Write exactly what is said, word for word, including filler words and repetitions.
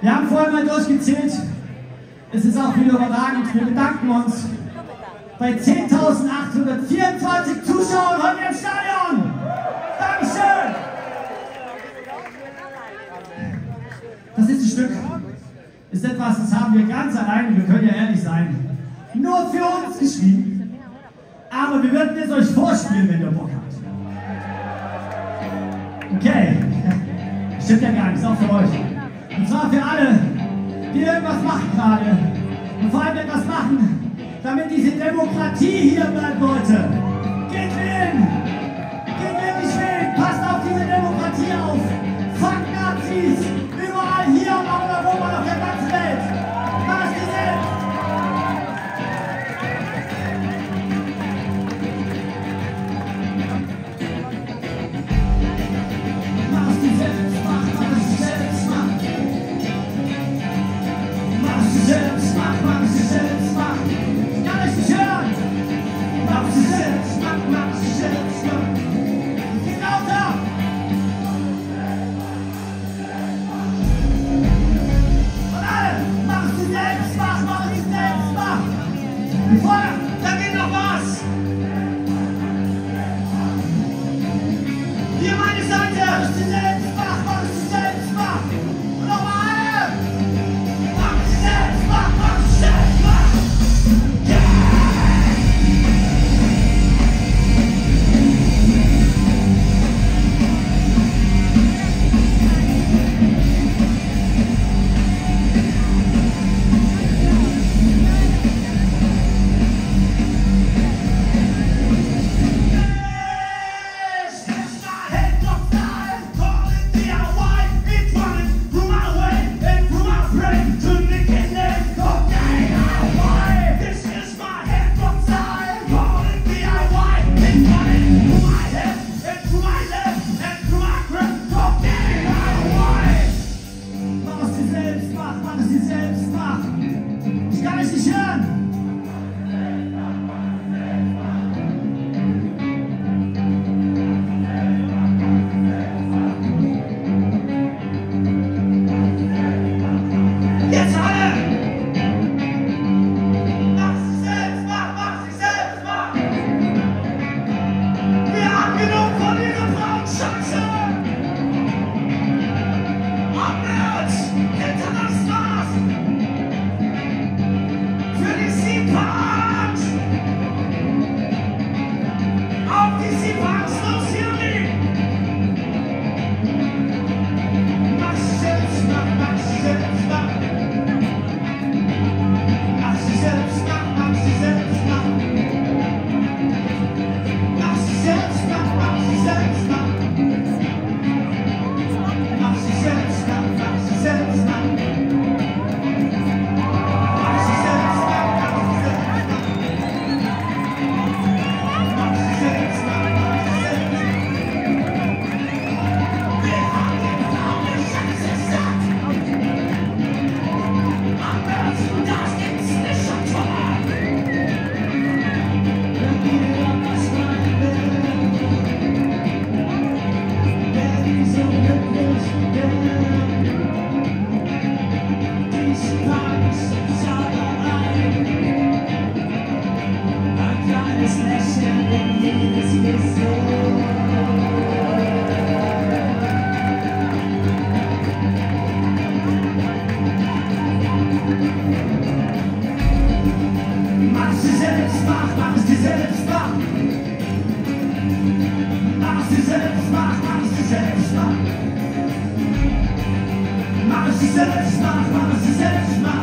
Wir haben vorhin mal durchgezählt. Es ist auch wieder überragend. Wir bedanken uns bei zehntausendachthundertvierundzwanzig Zuschauern heute im Stadion. Dankeschön. Das ist ein Stück. Ist etwas, das haben wir ganz alleine, wir können ja ehrlich sein, nur für uns geschrieben. Aber wir würden es euch vorspielen, wenn ihr Bock habt. Okay. Stimmt ja gar nicht, ist auch für euch. Und zwar für alle, die irgendwas machen gerade. Und vor allem etwas machen, damit diese Demokratie hier bleibt, Leute. Geht wählen! Geht wirklich wählen! Passt auf diese Demokratie auf! Fuck Nazis! Überall hier und auch in Europa und auf der ganzen Welt! Mach es dir selbst! Mach es dir selbst! Mach, mach es dir selbst! Mach! Mach es dir selbst! Mach, mach es dir selbst! Mach! Ich kann euch nicht hören! Mach es dir selbst! Mach, mach es dir selbst! Mach! Geht lauter! Selbst mach, mach es selbst, mach! Vorher, da geht noch was! Hier meine Seite! Mach es selbst, mach, mach es selbst, mach! Und nochmal alle! Mach es selbst, mach, mach es selbst, mach! Yeah! Mach es dir selbst, mach, mach es dir selbst, mach.